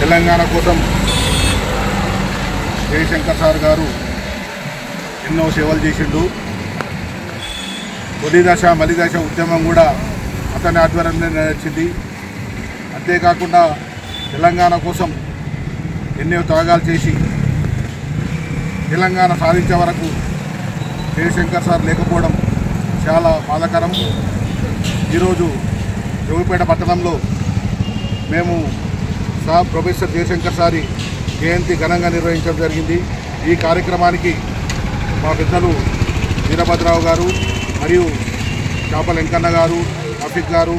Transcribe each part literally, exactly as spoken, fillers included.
తెలంగాణ కోసం జయశంకర్ సార్ గారు ఎన్నో సేవలు చేసిండు. తొలి దశ మలి దశ ఉద్యమం కూడా అతని ఆధ్వర్యంలో నడిచింది. అంతేకాకుండా తెలంగాణ కోసం ఎన్నో త్యాగాలు చేసి తెలంగాణ సాధించే వరకు జయశంకర్ సార్ లేకపోవడం చాలా బాధాకరం. ఈరోజు జోగిపేట పట్టణంలో మేము సార్ ప్రొఫెసర్ జయశంకర్ సారి జయంతి ఘనంగా నిర్వహించడం జరిగింది. ఈ కార్యక్రమానికి మా పెద్దలు వీరభద్రరావు గారు మరియు చాపల వెంకన్న గారు, రఫీక్ గారు,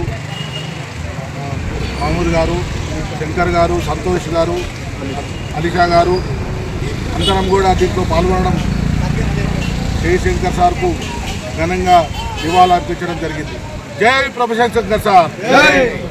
మహమూద్ గారు, శంకర్ గారు, సంతోష్ గారు, అలీషా గారు అందరం కూడా దీంట్లో పాల్గొనడం జయశంకర్ సార్కు ఘనంగా నివాళులర్పించడం జరిగింది. జై ప్రొఫెసర్ శంకర్ సార్.